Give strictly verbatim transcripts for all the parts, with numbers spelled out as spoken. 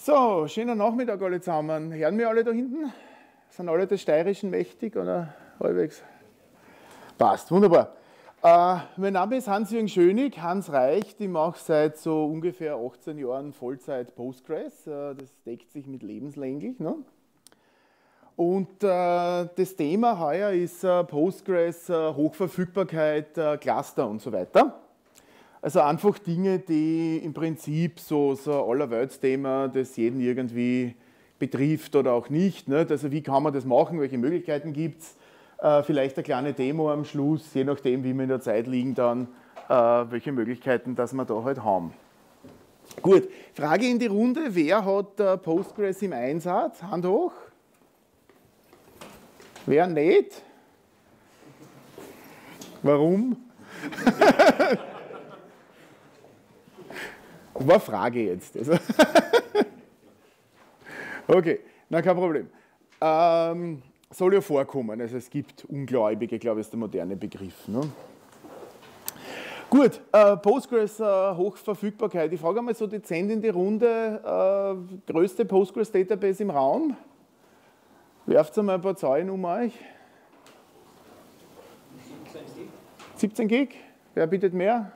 So, schönen Nachmittag alle zusammen. Hören wir alle da hinten? Sind alle des Steirischen mächtig oder halbwegs? Passt, wunderbar. Äh, mein Name ist Hans-Jürgen Schönig, Hans Reicht. Ich mache seit so ungefähr achtzehn Jahren Vollzeit Postgres. Äh, das deckt sich mit lebenslänglich. Ne? Und äh, das Thema heuer ist äh, Postgres, äh, Hochverfügbarkeit, äh, Cluster und so weiter. Also einfach Dinge, die im Prinzip so, so ein Allerweltsthema, das jeden irgendwie betrifft oder auch nicht. Nicht? Also wie kann man das machen, welche Möglichkeiten gibt es? Äh, vielleicht eine kleine Demo am Schluss, je nachdem, wie wir in der Zeit liegen, dann äh, welche Möglichkeiten, dass wir da halt haben. Gut, Frage in die Runde, wer hat äh, Postgres im Einsatz? Hand hoch. Wer nicht? Warum? Das war eine Frage jetzt. Also okay, na kein Problem. Ähm, soll ja vorkommen, also es gibt Ungläubige, glaube ich, ist der moderne Begriff. Ne? Gut, äh, Postgres, äh, Hochverfügbarkeit. Ich frage einmal so dezent in die Runde, äh, größte Postgres-Database im Raum? Werft einmal ein paar Zahlen um euch. siebzehn Gig? Wer bietet mehr?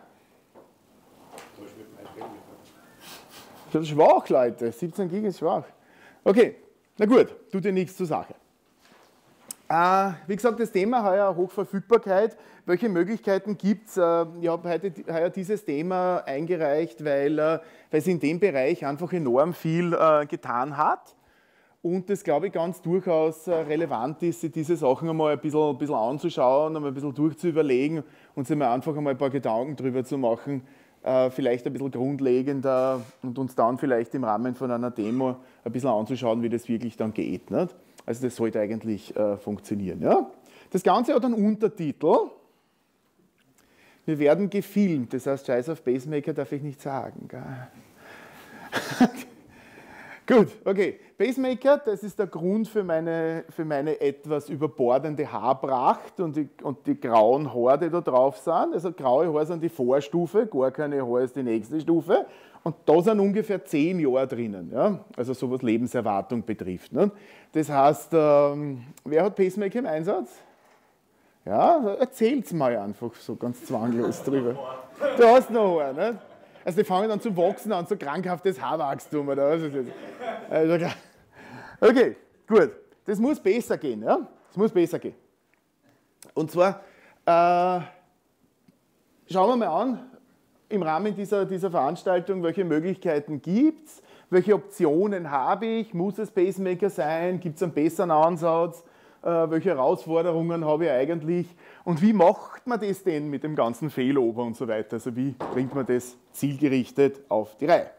Das ist schwach, Leute. siebzehn Gig ist schwach. Okay, na gut, tut dir nichts zur Sache. Äh, wie gesagt, das Thema heuer Hochverfügbarkeit. Welche Möglichkeiten gibt es? Äh, ich habe heute heuer dieses Thema eingereicht, weil, äh, weil es in dem Bereich einfach enorm viel äh, getan hat. Und das, glaube ich, ganz durchaus äh, relevant ist, sich diese Sachen einmal ein bisschen, ein bisschen anzuschauen, einmal ein bisschen durchzuüberlegen und sich mal einfach einmal ein paar Gedanken drüber zu machen, vielleicht ein bisschen grundlegender und uns dann vielleicht im Rahmen von einer Demo ein bisschen anzuschauen, wie das wirklich dann geht. Nicht? Also das sollte eigentlich äh, funktionieren. Ja? Das Ganze hat einen Untertitel. Wir werden gefilmt, das heißt, Scheiß auf Pacemaker darf ich nicht sagen. Gut, okay. Pacemaker, das ist der Grund für meine, für meine etwas überbordende Haarpracht und die, und die grauen Haare, die da drauf sind. Also graue Haare sind die Vorstufe, gar keine Haare ist die nächste Stufe. Und da sind ungefähr zehn Jahre drinnen, ja? Also so was Lebenserwartung betrifft. Ne? Das heißt, ähm, wer hat Pacemaker im Einsatz? Ja, erzähl's mal einfach so ganz zwanglos drüber. Du hast noch Haare, ne? Also die fangen dann zu wachsen an, so krankhaftes Haarwachstum oder was ist das? Also, okay, gut. Das muss besser gehen, ja? Das muss besser gehen. Und zwar, äh, schauen wir mal an, im Rahmen dieser, dieser Veranstaltung, welche Möglichkeiten gibt es, welche Optionen habe ich, muss es Pacemaker sein, gibt es einen besseren Ansatz, äh, welche Herausforderungen habe ich eigentlich und wie macht man das denn mit dem ganzen Failover und so weiter, also wie bringt man das zielgerichtet auf die Reihe.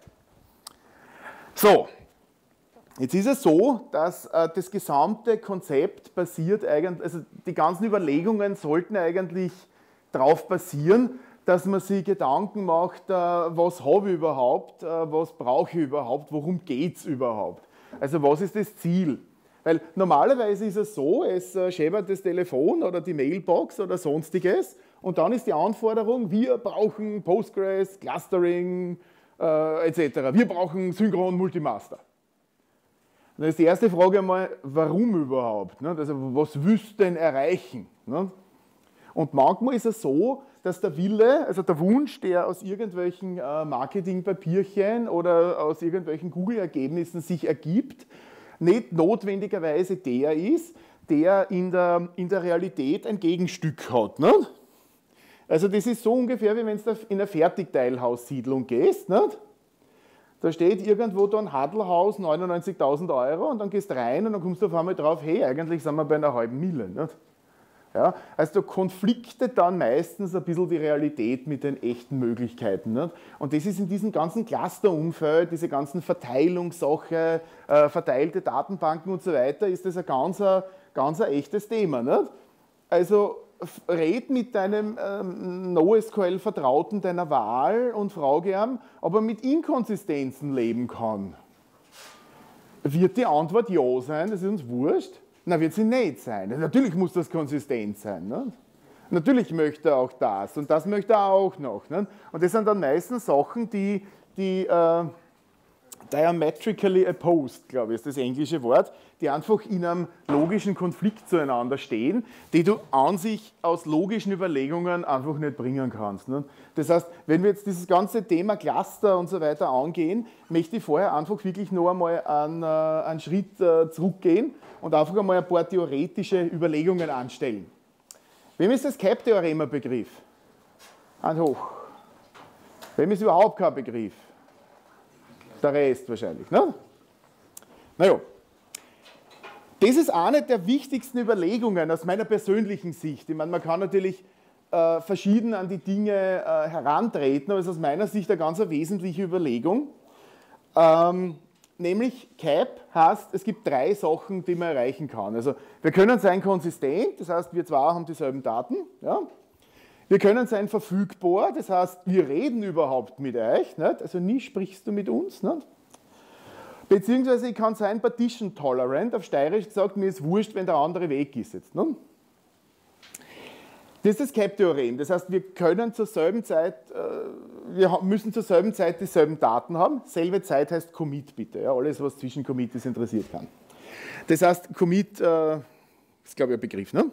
So, jetzt ist es so, dass äh, das gesamte Konzept basiert eigentlich, also die ganzen Überlegungen sollten eigentlich darauf basieren, dass man sich Gedanken macht, äh, was habe ich überhaupt, äh, was brauche ich überhaupt, worum geht es überhaupt. Also was ist das Ziel? Weil normalerweise ist es so, es äh, scheppert das Telefon oder die Mailbox oder sonstiges und dann ist die Anforderung, wir brauchen Postgres, Clustering äh, et cetera. Wir brauchen Synchron Multimaster. Dann ist die erste Frage einmal, warum überhaupt? Ne? Also was willst du denn erreichen? Ne? Und manchmal ist es so, dass der Wille, also der Wunsch, der aus irgendwelchen äh, Marketingpapierchen oder aus irgendwelchen Google-Ergebnissen sich ergibt, nicht notwendigerweise der ist, der in der, in der Realität ein Gegenstück hat. Ne? Also das ist so ungefähr, wie wenn du in eine Fertigteilhaussiedlung gehst. Nicht? Da steht irgendwo da ein Hadelhaus, neunundneunzigtausend Euro und dann gehst du rein und dann kommst du auf einmal drauf, hey, eigentlich sind wir bei einer halben Mille. Nicht? Ja, also da konfliktet dann meistens ein bisschen die Realität mit den echten Möglichkeiten. Nicht? Und das ist in diesem ganzen Clusterumfeld, diese ganzen Verteilungssache, äh, verteilte Datenbanken und so weiter, ist das ein ganz, ganz ein echtes Thema. Nicht? Also red mit deinem ähm, NoSQL-Vertrauten deiner Wahl und frage ihn, ob er mit Inkonsistenzen leben kann. Wird die Antwort ja sein, das ist uns wurscht? Na, wird sie nicht sein. Natürlich muss das konsistent sein. Ne? Natürlich möchte er auch das und das möchte er auch noch. Ne? Und das sind dann meistens Sachen, die, die, äh, diametrically opposed, glaube ich, ist das englische Wort, die einfach in einem logischen Konflikt zueinander stehen, die du an sich aus logischen Überlegungen einfach nicht bringen kannst. Ne? Das heißt, wenn wir jetzt dieses ganze Thema Cluster und so weiter angehen, möchte ich vorher einfach wirklich noch einmal einen, äh, einen Schritt äh, zurückgehen und einfach einmal ein paar theoretische Überlegungen anstellen. Wem ist das CAP-Theorem ein Begriff? Hand hoch. Wem ist überhaupt kein Begriff? Der Rest wahrscheinlich. Ne? Naja, das ist eine der wichtigsten Überlegungen aus meiner persönlichen Sicht. Ich meine, man kann natürlich äh, verschieden an die Dinge äh, herantreten, aber es ist aus meiner Sicht eine ganz wesentliche Überlegung. Ähm, nämlich CAP heißt, es gibt drei Sachen, die man erreichen kann. Also wir können sein konsistent, das heißt, wir zwei haben dieselben Daten. Ja? Wir können sein verfügbar, das heißt, wir reden überhaupt mit euch, nicht? Also nie sprichst du mit uns. Nicht? Beziehungsweise ich kann sein partition tolerant, auf Steirisch gesagt, mir ist wurscht, wenn der andere weg ist jetzt. Nicht? Das ist das CAP-Theorem, das heißt, wir können zur selben Zeit, äh, wir müssen zur selben Zeit dieselben Daten haben. Selbe Zeit heißt Commit bitte, ja? Alles, was zwischen Commit ist, interessiert kann. Das heißt, Commit äh, ist, glaube ich, ein Begriff. Ne?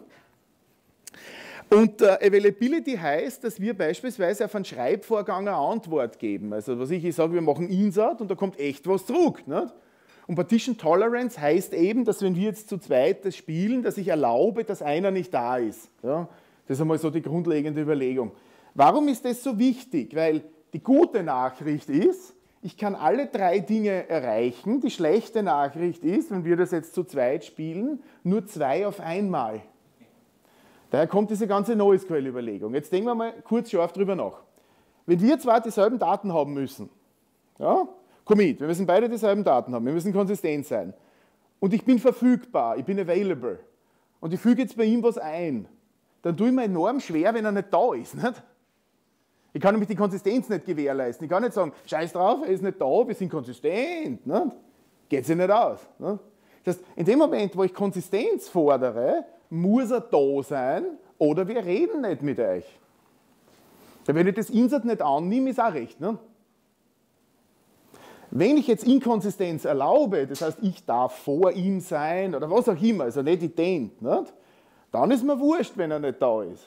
Und äh, Availability heißt, dass wir beispielsweise auf einen Schreibvorgang eine Antwort geben. Also was ich, ich sage, wir machen Insert und da kommt echt was zurück. Nicht? Und Partition Tolerance heißt eben, dass wenn wir jetzt zu zweit das spielen, dass ich erlaube, dass einer nicht da ist. Ja? Das ist einmal so die grundlegende Überlegung. Warum ist das so wichtig? Weil die gute Nachricht ist, ich kann alle drei Dinge erreichen. Die schlechte Nachricht ist, wenn wir das jetzt zu zweit spielen, nur zwei auf einmal. Daher kommt diese ganze NoSQL-Überlegung. Jetzt denken wir mal kurz scharf drüber nach. Wenn wir zwar dieselben Daten haben müssen, ja, Commit, wir müssen beide dieselben Daten haben, wir müssen konsistent sein, und ich bin verfügbar, ich bin available, und ich füge jetzt bei ihm was ein, dann tue ich mir enorm schwer, wenn er nicht da ist. Nicht? Ich kann nämlich die Konsistenz nicht gewährleisten. Ich kann nicht sagen, scheiß drauf, er ist nicht da, wir sind konsistent. Nicht? Geht sich nicht aus. Nicht? Das heißt, in dem Moment, wo ich Konsistenz fordere, muss er da sein oder wir reden nicht mit euch. Wenn ich das Insert nicht annehme, ist auch recht. Ne? Wenn ich jetzt Inkonsistenz erlaube, das heißt, ich darf vor ihm sein oder was auch immer, also nicht ident, nicht? Dann ist mir wurscht, wenn er nicht da ist.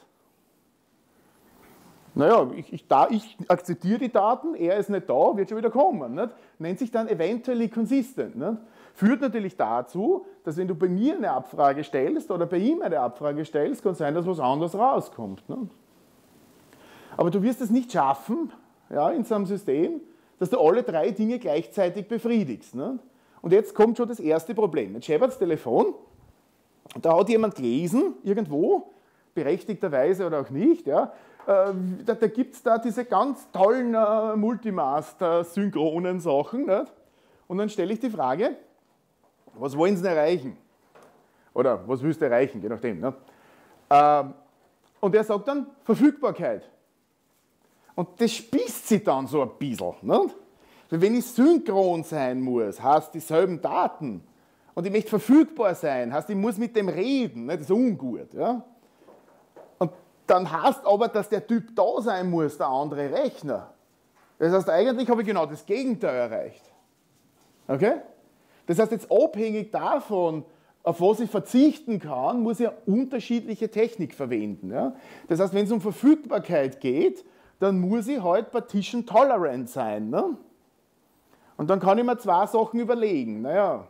Naja, ich, ich, da, ich akzeptiere die Daten, er ist nicht da, wird schon wieder kommen. Nicht? Nennt sich dann eventually consistent. Nicht? Führt natürlich dazu, dass wenn du bei mir eine Abfrage stellst oder bei ihm eine Abfrage stellst, kann sein, dass was anderes rauskommt. Ne? Aber du wirst es nicht schaffen, ja, in so einem System, dass du alle drei Dinge gleichzeitig befriedigst. Ne? Und jetzt kommt schon das erste Problem. Jetzt scheppert das Telefon, da hat jemand gelesen, irgendwo, berechtigterweise oder auch nicht, ja, äh, da, da gibt es da diese ganz tollen äh, Multimaster-synchronen Sachen. Nicht? Und dann stelle ich die Frage, was wollen Sie denn erreichen? Oder was willst du erreichen, je nachdem. Ne? Ähm, und er sagt dann Verfügbarkeit. Und das spießt sich dann so ein bisschen. Ne? Weil wenn ich synchron sein muss, heißt dieselben Daten, und ich möchte verfügbar sein, heißt ich muss mit dem reden, ne? Das ist ungut. Ja? Und dann heißt aber, dass der Typ da sein muss, der andere Rechner. Das heißt, eigentlich habe ich genau das Gegenteil erreicht. Okay? Das heißt, jetzt abhängig davon, auf was ich verzichten kann, muss ich eine unterschiedliche Technik verwenden. Ja? Das heißt, wenn es um Verfügbarkeit geht, dann muss ich halt partition tolerant sein. Ne? Und dann kann ich mir zwei Sachen überlegen. Naja,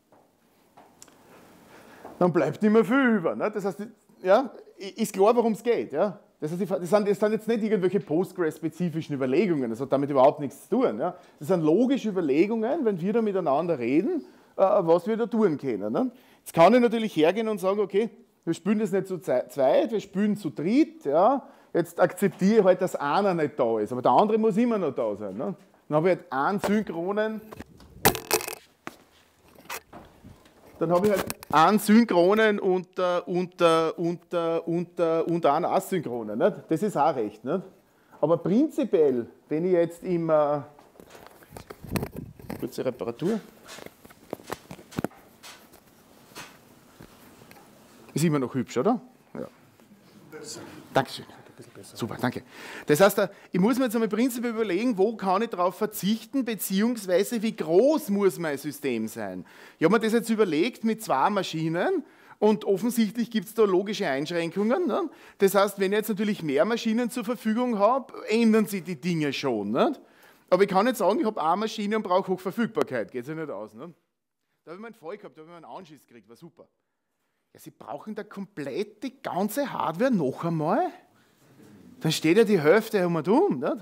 dann bleibt nicht mehr viel über. Ne? Das heißt, ja, ist klar, worum es geht. Ja? Das, heißt, das, sind, das sind jetzt nicht irgendwelche Postgres-spezifischen Überlegungen, das hat damit überhaupt nichts zu tun. Ja? Das sind logische Überlegungen, wenn wir da miteinander reden, äh, was wir da tun können. Ne? Jetzt kann ich natürlich hergehen und sagen, okay, wir spielen das nicht zu zweit, wir spielen zu dritt. Ja? Jetzt akzeptiere ich halt, dass einer nicht da ist, aber der andere muss immer noch da sein. Ne? Dann habe ich halt einen synchronen, dann habe ich halt einen synchronen und, äh, und, äh, und, äh, und, äh, und einen asynchronen. Nicht? Das ist auch recht. Nicht? Aber prinzipiell, wenn ich jetzt immer, kurze Reparatur, ist immer noch hübsch, oder? Ja. Dankeschön. bisschen besser. Super, danke. Das heißt, ich muss mir jetzt einmal prinzipiell überlegen, wo kann ich darauf verzichten, beziehungsweise wie groß muss mein System sein. Ich habe mir das jetzt überlegt mit zwei Maschinen und offensichtlich gibt es da logische Einschränkungen. Ne? Das heißt, wenn ich jetzt natürlich mehr Maschinen zur Verfügung habe, ändern sich die Dinge schon. Ne? Aber ich kann nicht sagen, ich habe eine Maschine und brauche Hochverfügbarkeit. Geht sich nicht aus. Ne? Da habe ich meinen Fall gehabt, da habe ich einen Anschiss gekriegt, war super. Ja, Sie brauchen da komplett die ganze Hardware noch einmal? Dann steht ja die Hälfte um und um. Nicht?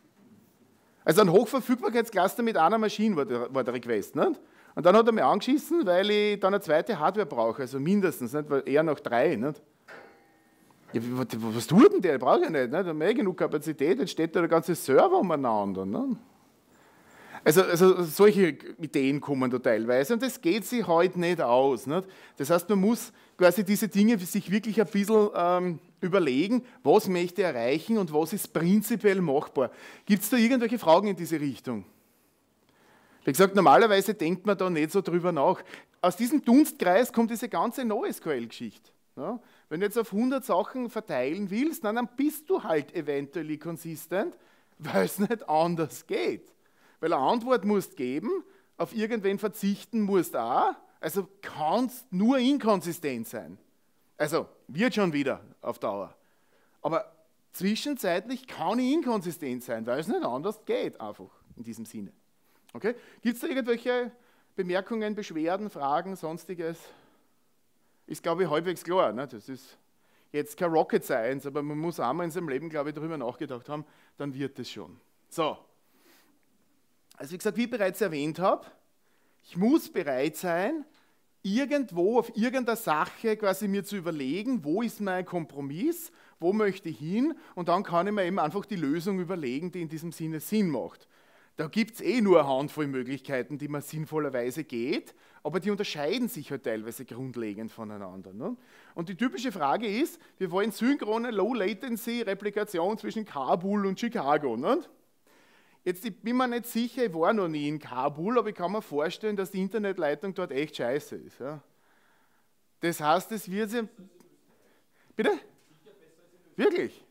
Also ein Hochverfügbarkeitscluster mit einer Maschine war der, war der Request. Nicht? Und dann hat er mich angeschissen, weil ich dann eine zweite Hardware brauche, also mindestens, nicht? Weil eher noch drei. Nicht? Ja, was, was tut denn der? Ich brauche ja nicht. Nicht? Da habe ich genug Kapazität, jetzt steht da der ganze Server umeinander. Nicht? Also, also solche Ideen kommen da teilweise und das geht sich heute nicht aus. Nicht? Das heißt, man muss quasi diese Dinge sich wirklich ein bisschen ähm, überlegen, was möchte ich erreichen und was ist prinzipiell machbar. Gibt es da irgendwelche Fragen in diese Richtung? Wie gesagt, normalerweise denkt man da nicht so drüber nach. Aus diesem Dunstkreis kommt diese ganze NoSQL-Geschichte. Ja? Wenn du jetzt auf hundert Sachen verteilen willst, dann bist du halt eventuell konsistent, weil es nicht anders geht. Weil eine Antwort musst geben, auf irgendwen verzichten musst auch, also kannst nur inkonsistent sein. Also wird schon wieder auf Dauer. Aber zwischenzeitlich kann ich inkonsistent sein, weil es nicht anders geht, einfach in diesem Sinne. Okay? Gibt es da irgendwelche Bemerkungen, Beschwerden, Fragen, sonstiges? Ist, glaube ich, halbwegs klar. Ne? Das ist jetzt kein Rocket Science, aber man muss einmal in seinem Leben, glaube ich, darüber nachgedacht haben, dann wird es schon. So. Also wie gesagt, wie ich bereits erwähnt habe, ich muss bereit sein, irgendwo auf irgendeiner Sache quasi mir zu überlegen, wo ist mein Kompromiss, wo möchte ich hin und dann kann ich mir eben einfach die Lösung überlegen, die in diesem Sinne Sinn macht. Da gibt es eh nur eine Handvoll Möglichkeiten, die man sinnvollerweise geht, aber die unterscheiden sich halt teilweise grundlegend voneinander. Ne? Und die typische Frage ist, wir wollen synchrone Low-Latency-Replikation zwischen Kabul und Chicago. Ne? Jetzt ich bin mir nicht sicher, ich war noch nie in Kabul, aber ich kann mir vorstellen, dass die Internetleitung dort echt scheiße ist. Ja. Das heißt, es wird sie... Bitte? Wirklich?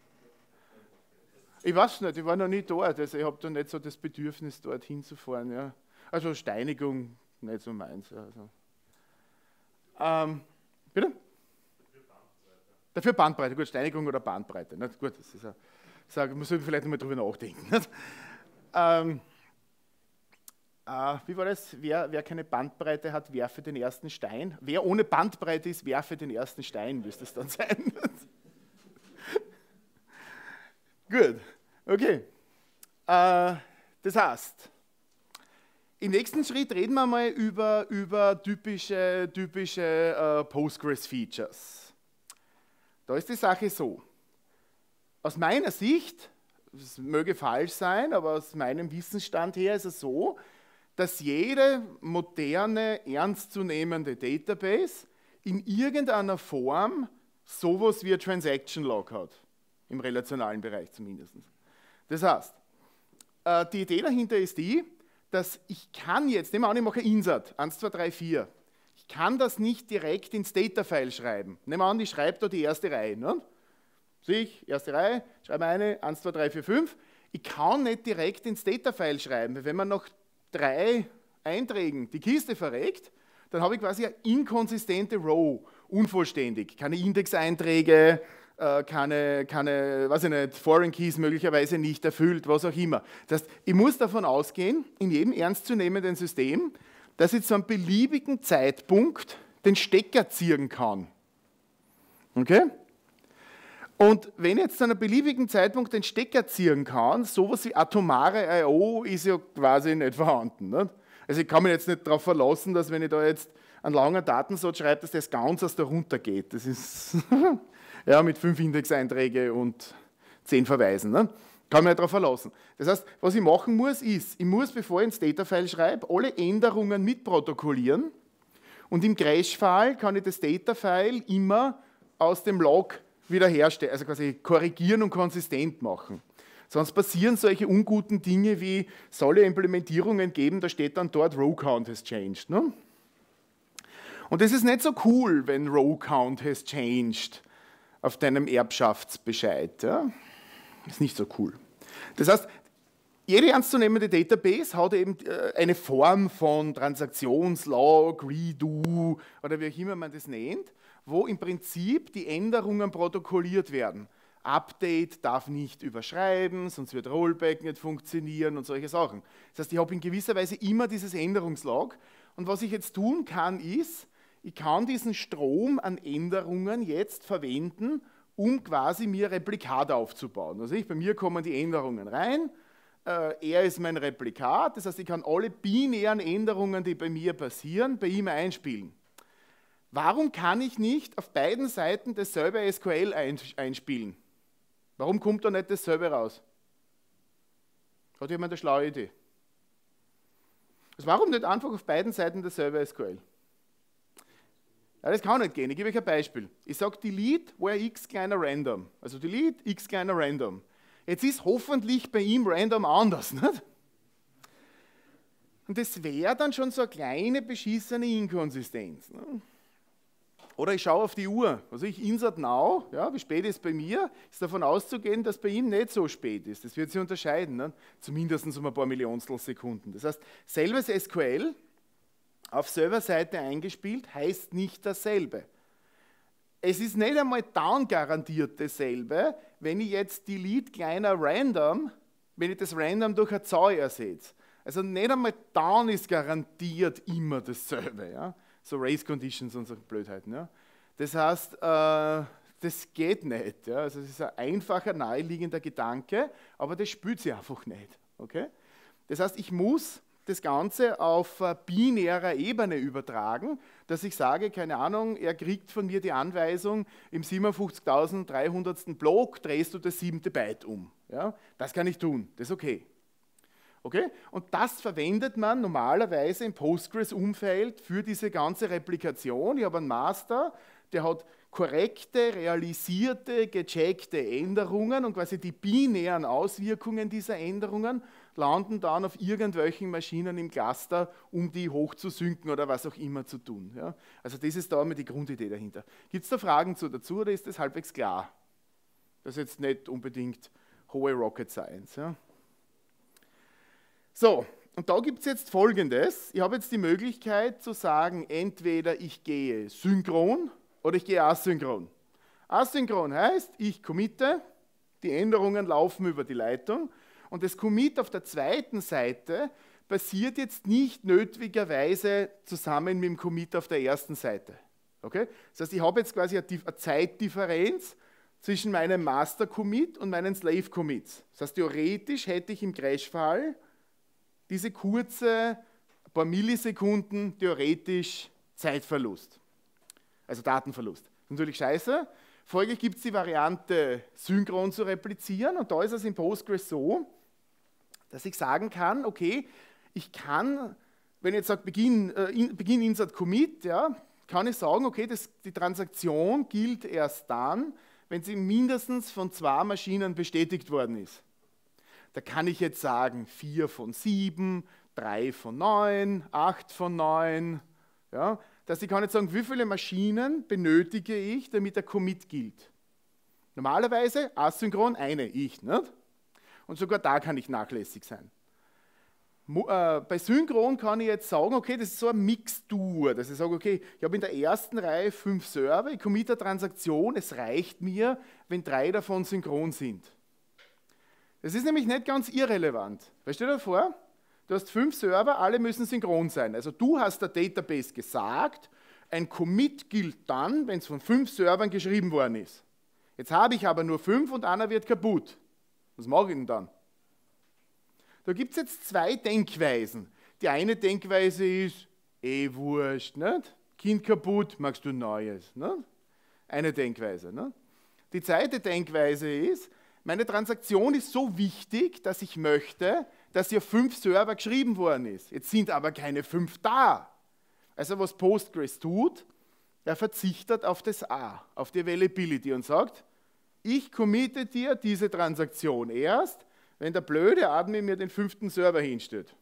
Ich weiß nicht, ich war noch nie dort, also ich habe da nicht so das Bedürfnis, dort hinzufahren. Ja. Also Steinigung, nicht so meins. Also. Ähm, bitte? Dafür Bandbreite, gut, Steinigung oder Bandbreite. Nicht? Gut, das ist ja... Sage, man sollte vielleicht noch mal drüber nachdenken. ähm, äh, wie war das? Wer, wer keine Bandbreite hat, werfe den ersten Stein. Wer ohne Bandbreite ist, werfe den ersten Stein, müsste es dann sein. Gut, okay. Äh, das heißt, im nächsten Schritt reden wir mal über, über typische, typische äh, Postgres-Features. Da ist die Sache so. Aus meiner Sicht, es möge falsch sein, aber aus meinem Wissensstand her ist es so, dass jede moderne, ernstzunehmende Database in irgendeiner Form sowas wie ein Transaction Log hat, im relationalen Bereich zumindest. Das heißt, die Idee dahinter ist die, dass ich kann jetzt, nehmen wir an, ich mache Insert, eins, zwei, drei, vier, ich kann das nicht direkt ins Data-File schreiben. Nehmen wir an, ich schreibe da die erste Reihe. Ne? Sehe ich, erste Reihe, schreibe eine, eins, zwei, drei, vier, fünf. Ich kann nicht direkt ins Data-File schreiben, weil wenn man nach drei Einträgen die Kiste verregt, dann habe ich quasi eine inkonsistente Row, unvollständig. Keine Indexeinträge, äh, keine, keine, weiß ich nicht, Foreign Keys möglicherweise nicht erfüllt, was auch immer. Das heißt, ich muss davon ausgehen, in jedem ernstzunehmenden System, dass ich zu einem beliebigen Zeitpunkt den Stecker ziehen kann. Okay? Und wenn ich jetzt zu einem beliebigen Zeitpunkt den Stecker ziehen kann, sowas wie atomare I O ist ja quasi nicht vorhanden. Nicht? Also ich kann mich jetzt nicht darauf verlassen, dass wenn ich da jetzt einen langen Datensatz schreibe, dass das ganz aus der runtergeht. Das ist ja mit fünf Indexeinträge und zehn Verweisen. Ne? Kann mich nicht darauf verlassen. Das heißt, was ich machen muss, ist, ich muss, bevor ich ins Data-File schreibe, alle Änderungen mitprotokollieren und im Crash-Fall kann ich das Data-File immer aus dem Log wiederherstellen, also quasi korrigieren und konsistent machen. Sonst passieren solche unguten Dinge wie, soll es Implementierungen geben, da steht dann dort, Row Count has changed. Ne? Und das ist nicht so cool, wenn Row Count has changed. auf deinem Erbschaftsbescheid. Ja? Das ist nicht so cool. Das heißt, jede ernstzunehmende Database hat eben eine Form von Transaktionslog, Redo oder wie auch immer man das nennt, wo im Prinzip die Änderungen protokolliert werden. Update darf nicht überschreiben, sonst wird Rollback nicht funktionieren und solche Sachen. Das heißt, ich habe in gewisser Weise immer dieses Änderungslog. Und was ich jetzt tun kann, ist, ich kann diesen Strom an Änderungen jetzt verwenden, um quasi mir Replikate aufzubauen. Also ich, bei mir kommen die Änderungen rein, äh, er ist mein Replikat, das heißt, ich kann alle binären Änderungen, die bei mir passieren, bei ihm einspielen. Warum kann ich nicht auf beiden Seiten dasselbe S Q L einspielen? Warum kommt da nicht dasselbe raus? Hat jemand eine schlaue Idee? Also warum nicht einfach auf beiden Seiten dasselbe S Q L? Ja, das kann nicht gehen. Ich gebe euch ein Beispiel. Ich sage delete where x kleiner random. Also delete x kleiner random. Jetzt ist hoffentlich bei ihm random anders, nicht? Und das wäre dann schon so eine kleine beschissene Inkonsistenz. Ne? Oder ich schaue auf die Uhr. Also ich insert now, ja, wie spät ist bei mir, ist davon auszugehen, dass bei ihm nicht so spät ist. Das wird sich unterscheiden, ne? Zumindest um ein paar Millionstel Sekunden. Das heißt, selbes S Q L auf Serverseite eingespielt, heißt nicht dasselbe. Es ist nicht einmal dann garantiert dasselbe, wenn ich jetzt delete kleiner random, wenn ich das random durch eine Zahl ersetze. Also nicht einmal dann ist garantiert immer dasselbe. Ja? So Race Conditions und so Blödheiten. Ja? Das heißt, äh, das geht nicht. Ja? Also es ist ein einfacher, naheliegender Gedanke, aber das spürt sie einfach nicht. Okay? Das heißt, ich muss das Ganze auf äh, binärer Ebene übertragen, dass ich sage, keine Ahnung, er kriegt von mir die Anweisung, im siebenundfünfzigtausenddreihundertsten Block drehst du das siebte Byte um. Ja? Das kann ich tun, das ist okay. Okay? Und das verwendet man normalerweise im Postgres-Umfeld für diese ganze Replikation. Ich habe einen Master, der hat korrekte, realisierte, gecheckte Änderungen und quasi die binären Auswirkungen dieser Änderungen landen dann auf irgendwelchen Maschinen im Cluster, um die hochzusynken oder was auch immer zu tun. Ja? Also das ist da einmal die Grundidee dahinter. Gibt es da Fragen zu dazu oder ist das halbwegs klar? Das ist jetzt nicht unbedingt hohe Rocket Science. Ja? So, und da gibt es jetzt Folgendes. Ich habe jetzt die Möglichkeit zu sagen, entweder ich gehe synchron oder ich gehe asynchron. Asynchron heißt, ich committe, die Änderungen laufen über die Leitung und das Commit auf der zweiten Seite passiert jetzt nicht notwendigerweise zusammen mit dem Commit auf der ersten Seite. Okay? Das heißt, ich habe jetzt quasi eine Zeitdifferenz zwischen meinem Master-Commit und meinen Slave-Commits. Das heißt, theoretisch hätte ich im Crash-Fall diese kurze, ein paar Millisekunden theoretisch Zeitverlust. Also Datenverlust. Natürlich scheiße. Folglich gibt es die Variante, synchron zu replizieren. Und da ist es in Postgres so, dass ich sagen kann, okay, ich kann, wenn ich jetzt sage, Begin, äh, in, Begin Insert Commit, ja, kann ich sagen, okay, das, die Transaktion gilt erst dann, wenn sie mindestens von zwei Maschinen bestätigt worden ist. Da kann ich jetzt sagen, vier von sieben, drei von neun, acht von neun. Ja? Das heißt, ich kann jetzt sagen, wie viele Maschinen benötige ich, damit der Commit gilt. Normalerweise asynchron eine, ich. Nicht? Und sogar da kann ich nachlässig sein. Bei Synchron kann ich jetzt sagen, okay, das ist so eine Mixtur, dass ich sage, okay, ich habe in der ersten Reihe fünf Server, ich committe eine Transaktion, es reicht mir, wenn drei davon synchron sind. Das ist nämlich nicht ganz irrelevant. Weil stell dir vor, du hast fünf Server, alle müssen synchron sein. Also du hast der Database gesagt, ein Commit gilt dann, wenn es von fünf Servern geschrieben worden ist. Jetzt habe ich aber nur fünf und einer wird kaputt. Was mache ich denn dann? Da gibt es jetzt zwei Denkweisen. Die eine Denkweise ist, eh wurscht, nicht? Kind kaputt, magst du Neues. Nicht? Eine Denkweise. Nicht? Die zweite Denkweise ist, meine Transaktion ist so wichtig, dass ich möchte, dass hier fünf Server geschrieben worden ist. Jetzt sind aber keine fünf da. Also was Postgres tut, er verzichtet auf das A, auf die Availability und sagt, ich committe dir diese Transaktion erst, wenn der blöde Admin mir den fünften Server hinstellt.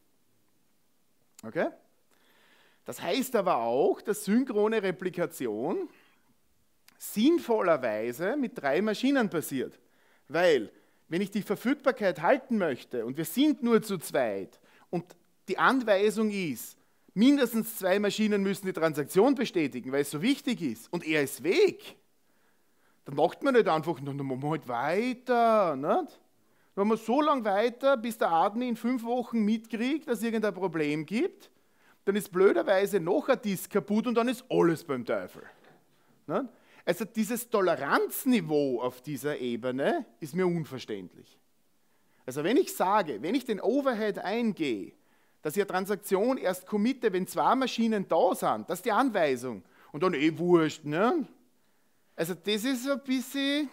Okay? Das heißt aber auch, dass synchrone Replikation sinnvollerweise mit drei Maschinen passiert. Weil, wenn ich die Verfügbarkeit halten möchte und wir sind nur zu zweit und die Anweisung ist, mindestens zwei Maschinen müssen die Transaktion bestätigen, weil es so wichtig ist und er ist weg, dann macht man nicht einfach, dann machen wir halt weiter. Nicht? Dann machen wir so lange weiter, bis der Admin in fünf Wochen mitkriegt, dass es irgendein Problem gibt, dann ist blöderweise noch ein Disk kaputt und dann ist alles beim Teufel. Nicht? Also dieses Toleranzniveau auf dieser Ebene ist mir unverständlich. Also wenn ich sage, wenn ich den Overhead eingehe, dass ich eine Transaktion erst committe, wenn zwei Maschinen da sind, das ist die Anweisung. Und dann eh wurscht. Ne? Also das ist ein bisschen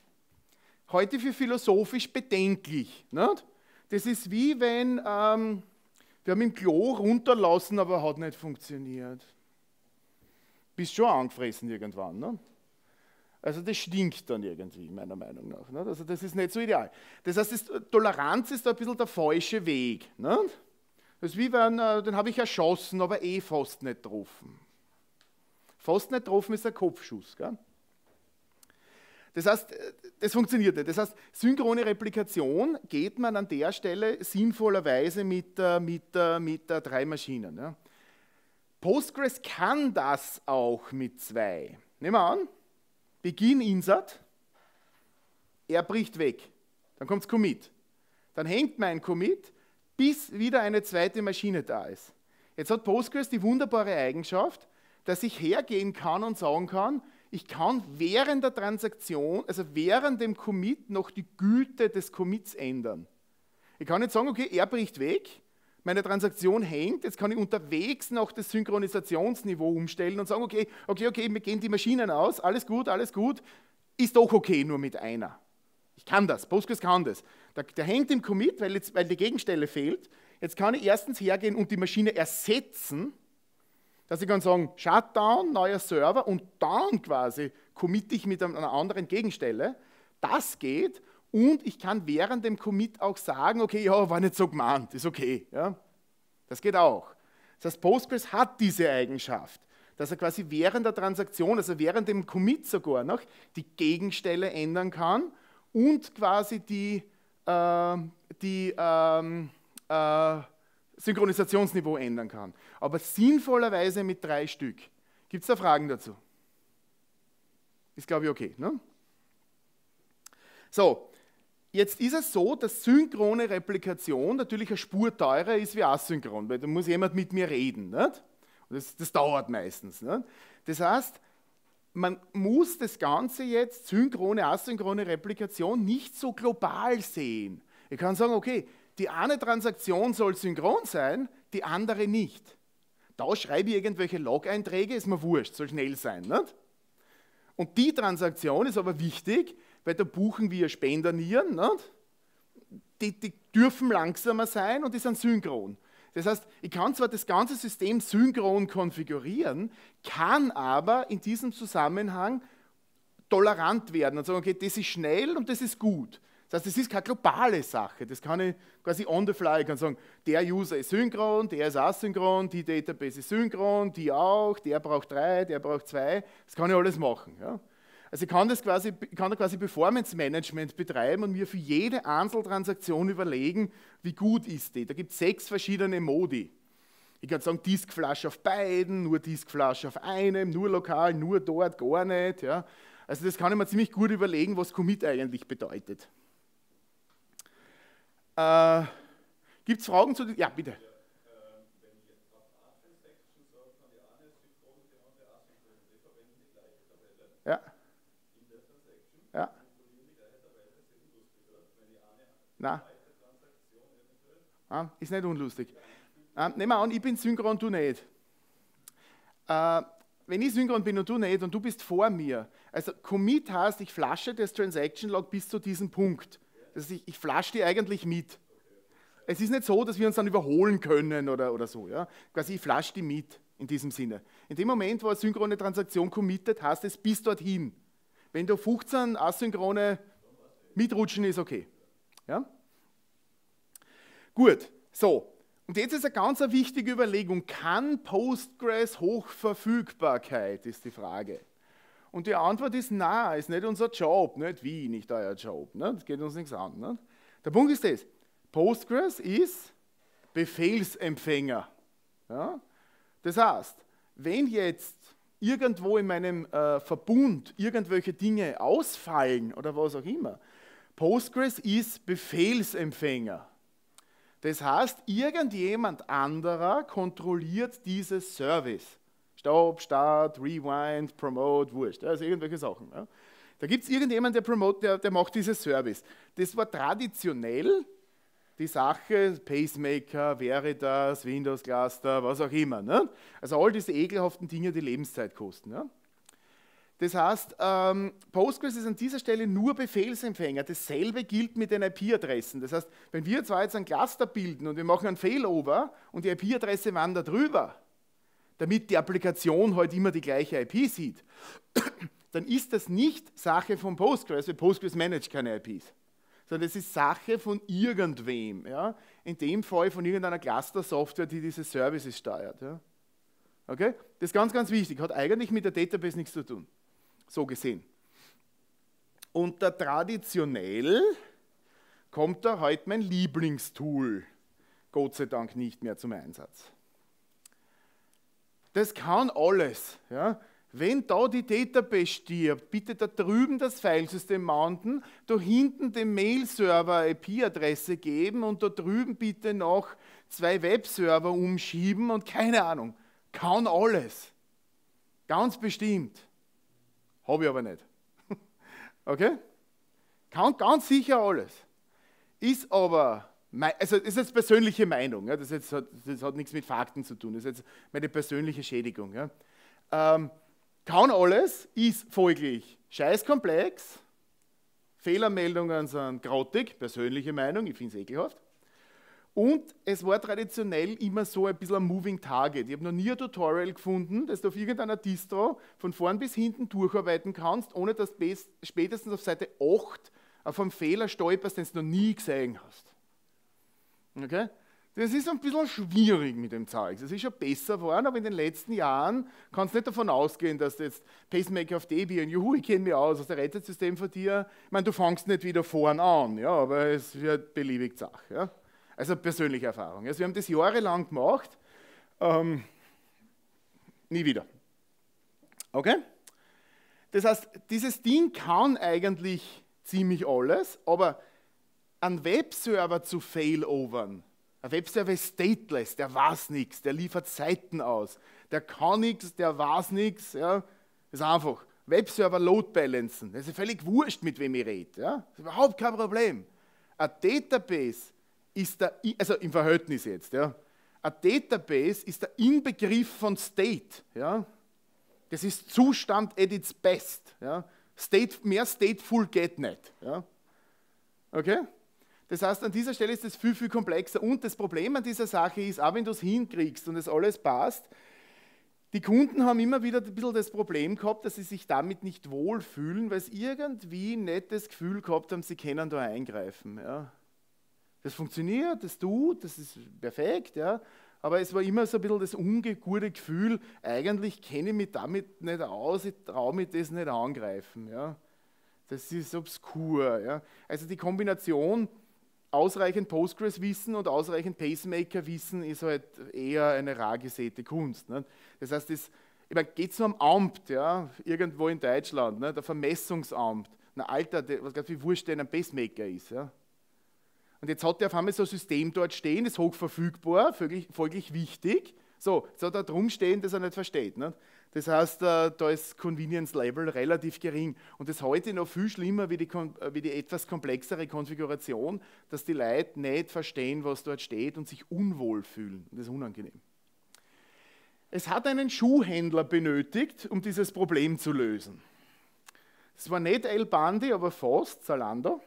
heute für philosophisch bedenklich. Nicht? Das ist wie wenn, ähm, wir haben im Klo runterlassen, aber hat nicht funktioniert. Bist schon angefressen irgendwann. Ne? Also das stinkt dann irgendwie, meiner Meinung nach. Nicht? Also das ist nicht so ideal. Das heißt, das, Toleranz ist da ein bisschen der falsche Weg. Nicht? Das ist wie wenn, äh, den habe ich erschossen, aber eh fast nicht getroffen. Fast nicht getroffen ist ein Kopfschuss. Gell? Das heißt, das funktioniert nicht. Das heißt, synchrone Replikation geht man an der Stelle sinnvollerweise mit, äh, mit, äh, mit äh, drei Maschinen. Ja? Postgres kann das auch mit zwei. Nehmen wir an, Begin Insert, er bricht weg. Dann kommt das Commit. Dann hängt mein Commit, bis wieder eine zweite Maschine da ist. Jetzt hat Postgres die wunderbare Eigenschaft, dass ich hergehen kann und sagen kann, ich kann während der Transaktion, also während dem Commit, noch die Güte des Commits ändern. Ich kann nicht sagen, okay, er bricht weg, meine Transaktion hängt, jetzt kann ich unterwegs noch das Synchronisationsniveau umstellen und sagen, okay, okay, okay, wir gehen die Maschinen aus, alles gut, alles gut, ist doch okay, nur mit einer. Ich kann das, Postgres kann das. Der, der hängt im Commit, weil, jetzt, weil die Gegenstelle fehlt. Jetzt kann ich erstens hergehen und die Maschine ersetzen, dass ich kann sagen, Shutdown, neuer Server und dann quasi committe ich mit einer anderen Gegenstelle. Das geht und ich kann während dem Commit auch sagen, okay, ja, war nicht so gemeint, ist okay. Ja? Das geht auch. Das heißt, Postgres hat diese Eigenschaft, dass er quasi während der Transaktion, also während dem Commit sogar noch, die Gegenstelle ändern kann und quasi die, äh, die ähm, äh, Synchronisationsniveau ändern kann. Aber sinnvollerweise mit drei Stück. Gibt es da Fragen dazu? Ist, glaube ich, okay. Ne? So, jetzt ist es so, dass synchrone Replikation natürlich eine Spur teurer ist wie asynchron, weil da muss jemand mit mir reden. Nicht? Und das, das dauert meistens. Nicht? Das heißt, man muss das Ganze jetzt, synchrone, asynchrone Replikation, nicht so global sehen. Ich kann sagen, okay, die eine Transaktion soll synchron sein, die andere nicht. Da schreibe ich irgendwelche Log-Einträge, ist mir wurscht, soll schnell sein. Nicht? Und die Transaktion ist aber wichtig, weil da buchen wir Spendernieren, nicht? Die, die dürfen langsamer sein und die sind synchron. Das heißt, ich kann zwar das ganze System synchron konfigurieren, kann aber in diesem Zusammenhang tolerant werden und sagen, okay, das ist schnell und das ist gut. Das heißt, das ist keine globale Sache, das kann ich quasi on the fly, ich kann sagen, der User ist synchron, der ist asynchron, die Database ist synchron, die auch, der braucht drei, der braucht zwei, das kann ich alles machen. Ja? Also ich kann, das quasi, ich kann da quasi Performance Management betreiben und mir für jede Einzeltransaktion überlegen, wie gut ist die. Da gibt es sechs verschiedene Modi. Ich kann sagen, Disk Flash auf beiden, nur Disk Flash auf einem, nur lokal, nur dort, gar nicht. Ja? Also das kann ich mir ziemlich gut überlegen, was Commit eigentlich bedeutet. Äh, Gibt es Fragen zu... Ja, bitte. Ja. Ja. Nein. Ah, ist nicht unlustig. Ah, nehmen wir an, ich bin synchron, du nicht. Äh, wenn ich synchron bin und du nicht und du bist vor mir, also Commit heißt, ich flashe das Transaction Log bis zu diesem Punkt. Das heißt, ich, ich flashe die eigentlich mit. Es ist nicht so, dass wir uns dann überholen können oder, oder so. Ja? Quasi ich flashe die mit in diesem Sinne. In dem Moment, wo eine synchrone Transaktion committet, heißt es bis dorthin. Wenn du fünfzehn asynchrone mitrutschen, ist okay. Ja? Gut, so. Und jetzt ist eine ganz wichtige Überlegung. Kann Postgres Hochverfügbarkeit, ist die Frage. Und die Antwort ist, nein, ist nicht unser Job, nicht wie, nicht euer Job. Nicht? Das geht uns nichts an. Nicht? Der Punkt ist das, Postgres ist Befehlsempfänger. Ja? Das heißt, wenn jetzt irgendwo in meinem äh, Verbund irgendwelche Dinge ausfallen oder was auch immer, Postgres ist Befehlsempfänger. Das heißt, irgendjemand anderer kontrolliert dieses Service. Stop, Start, Rewind, Promote, Wurscht, also irgendwelche Sachen. Ja. Da gibt es irgendjemanden, der, promote, der, der macht dieses Service. Das war traditionell die Sache, Pacemaker, Veritas, Windows Cluster, was auch immer. Ne? Also all diese ekelhaften Dinge, die Lebenszeit kosten. Ja? Das heißt, ähm, Postgres ist an dieser Stelle nur Befehlsempfänger. Dasselbe gilt mit den I P-Adressen. Das heißt, wenn wir zwar jetzt ein Cluster bilden und wir machen einen Failover und die I P-Adresse wandert drüber, damit die Applikation halt immer die gleiche I P sieht, dann ist das nicht Sache von Postgres, weil Postgres managt keine I Ps. Sondern es ist Sache von irgendwem. Ja? In dem Fall von irgendeiner Cluster-Software, die diese Services steuert. Ja? Okay? Das ist ganz, ganz wichtig. Hat eigentlich mit der Database nichts zu tun. So gesehen. Und da traditionell kommt da heute mein Lieblingstool, Gott sei Dank, nicht mehr zum Einsatz. Das kann alles. Ja? Wenn da die Database stirbt, bitte da drüben das Filesystem mounten, da hinten dem Mail-Server I P-Adresse geben und da drüben bitte noch zwei Webserver umschieben und keine Ahnung. Kann alles. Ganz bestimmt. Habe ich aber nicht. Okay? Kann ganz sicher alles. Ist aber, also das ist jetzt persönliche Meinung, ja? das, jetzt hat, das hat nichts mit Fakten zu tun, das ist jetzt meine persönliche Schädigung. Ja? Ähm, kann alles, ist folglich scheißkomplex, Fehlermeldungen sind grottig, persönliche Meinung, ich finde es ekelhaft. Und es war traditionell immer so ein bisschen ein Moving Target. Ich habe noch nie ein Tutorial gefunden, das du auf irgendeiner Distro von vorn bis hinten durcharbeiten kannst, ohne dass du spätestens auf Seite acht auf einen Fehler stolperst, den du noch nie gesehen hast. Okay? Das ist ein bisschen schwierig mit dem Zeug. Das ist schon besser geworden, aber in den letzten Jahren kannst du nicht davon ausgehen, dass du jetzt Pacemaker auf Debian, juhu, ich kenne mich aus, aus der Rettungssystem von dir. Ich meine, du fängst nicht wieder vorn an, ja, aber es wird beliebig Sache. Ja? Also persönliche Erfahrung. Also wir haben das jahrelang gemacht, ähm, nie wieder. Okay? Das heißt, dieses Ding kann eigentlich ziemlich alles, aber einen Webserver zu failovern, ein Webserver ist stateless, der weiß nichts, der liefert Seiten aus, der kann nichts, der weiß nichts, ja, das ist einfach. Webserver load balancen, das ist völlig wurscht, mit wem ich rede, ja, das ist überhaupt kein Problem. Ein Database ist der, also im Verhältnis jetzt, ja, ein Database ist der Inbegriff von State, ja, das ist Zustand at its best, ja, State, mehr stateful geht nicht, ja, okay? Das heißt, an dieser Stelle ist es viel, viel komplexer. Und das Problem an dieser Sache ist, auch wenn du es hinkriegst und es alles passt, die Kunden haben immer wieder ein bisschen das Problem gehabt, dass sie sich damit nicht wohlfühlen, weil sie irgendwie nicht das Gefühl gehabt haben, sie können da eingreifen. Ja. Das funktioniert, das tut, das ist perfekt, ja. Aber es war immer so ein bisschen das ungute Gefühl, eigentlich kenne ich mich damit nicht aus, ich traue mich das nicht angreifen. Ja. Das ist obskur. Ja. Also die Kombination ausreichend Postgres-Wissen und ausreichend Pacemaker-Wissen ist halt eher eine rar gesäte Kunst. Ne? Das heißt, das, ich meine, geht es nur am Amt, ja, irgendwo in Deutschland, ne, der Vermessungsamt. Na Alter, der, was ganz wie wurscht der ein Pacemaker ist. Ja? Und jetzt hat der auf einmal so ein System dort stehen, ist hochverfügbar, folglich, folglich wichtig. So, jetzt hat er drum stehen, das er nicht versteht. Ne? Das heißt, da ist Convenience Level relativ gering. Und das heute noch viel schlimmer wie die, wie die etwas komplexere Konfiguration, dass die Leute nicht verstehen, was dort steht und sich unwohl fühlen. Das ist unangenehm. Es hat einen Schuhhändler benötigt, um dieses Problem zu lösen. Es war nicht El Bandi, aber fast, Zalando.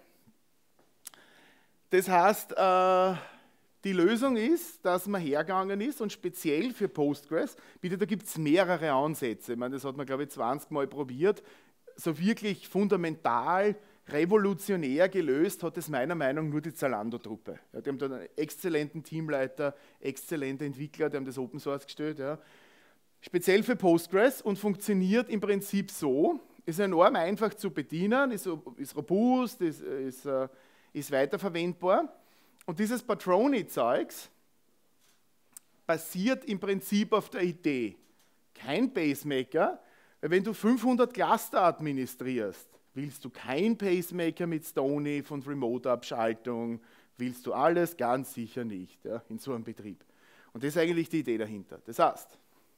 Das heißt, äh, die Lösung ist, dass man hergegangen ist und speziell für Postgres, bitte, da gibt es mehrere Ansätze. Ich meine, das hat man, glaube ich, zwanzig Mal probiert. So wirklich fundamental, revolutionär gelöst hat es meiner Meinung nach nur die Zalando-Truppe. Ja, die haben da einen exzellenten Teamleiter, exzellente Entwickler, die haben das Open Source gestellt. Ja. Speziell für Postgres und funktioniert im Prinzip so, ist enorm einfach zu bedienen, ist, ist robust, ist, ist, ist weiterverwendbar. Und dieses Patroni-Zeugs basiert im Prinzip auf der Idee. Kein Pacemaker, weil wenn du fünfhundert Cluster administrierst, willst du kein Pacemaker mit Stony von Remote-Abschaltung, willst du alles ganz sicher nicht, ja, in so einem Betrieb. Und das ist eigentlich die Idee dahinter. Das heißt,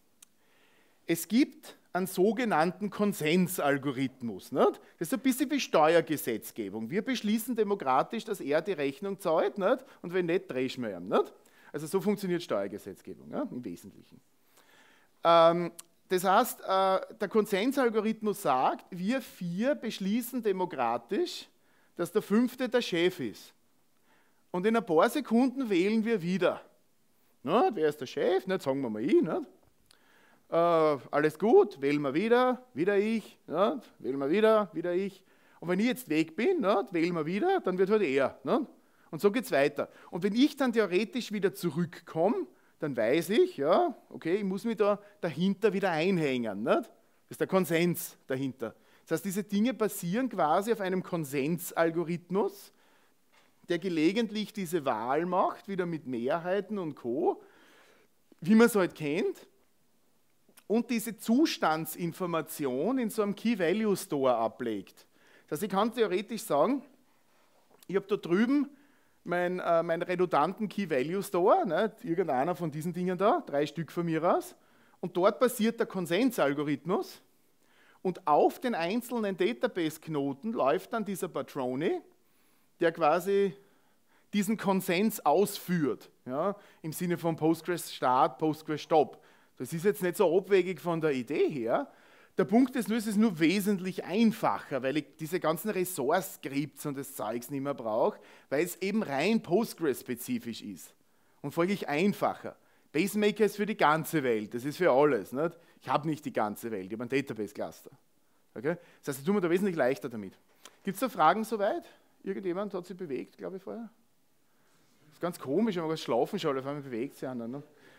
es gibt einen sogenannten Konsensalgorithmus. Nicht? Das ist ein bisschen wie Steuergesetzgebung. Wir beschließen demokratisch, dass er die Rechnung zahlt, nicht? Und wenn nicht, drehst du mir ihm. Nicht? Also so funktioniert Steuergesetzgebung, ja, im Wesentlichen. Ähm, das heißt, äh, der Konsensalgorithmus sagt, wir vier beschließen demokratisch, dass der Fünfte der Chef ist. Und in ein paar Sekunden wählen wir wieder. Nicht? Wer ist der Chef? Nicht, sagen wir mal ich. Nicht? Äh, alles gut, wählen wir wieder, wieder ich, nicht? Wählen wir wieder, wieder ich. Und wenn ich jetzt weg bin, nicht? Wählen wir wieder, dann wird halt er. Nicht? Und so geht es weiter. Und wenn ich dann theoretisch wieder zurückkomme, dann weiß ich, ja, okay, ich muss mich da dahinter wieder einhängen. Nicht? Das ist der Konsens dahinter. Das heißt, diese Dinge basieren quasi auf einem Konsensalgorithmus, der gelegentlich diese Wahl macht, wieder mit Mehrheiten und Co., wie man es halt kennt, und diese Zustandsinformation in so einem Key-Value-Store ablegt. Das heißt, ich kann theoretisch sagen, ich habe da drüben meinen äh, mein redundanten Key-Value-Store, ne, irgendeiner von diesen Dingen da, drei Stück von mir aus, und dort basiert der Konsensalgorithmus, und auf den einzelnen Database-Knoten läuft dann dieser Patroni, der quasi diesen Konsens ausführt, ja, im Sinne von Postgres-Start, Postgres-Stop. Das ist jetzt nicht so abwegig von der Idee her. Der Punkt ist nur, es ist nur wesentlich einfacher, weil ich diese ganzen Resource-Scripts und das Zeugs nicht mehr brauche, weil es eben rein Postgres-spezifisch ist und folglich einfacher. Pacemaker ist für die ganze Welt, das ist für alles. Nicht? Ich habe nicht die ganze Welt, ich habe ein Database-Cluster. Okay? Das heißt, ich tue mir da wesentlich leichter damit. Gibt es da Fragen soweit? Irgendjemand hat sich bewegt, glaube ich, vorher? Das ist ganz komisch, wenn man was schlafen schaut, auf einmal bewegt sich einer. Ne?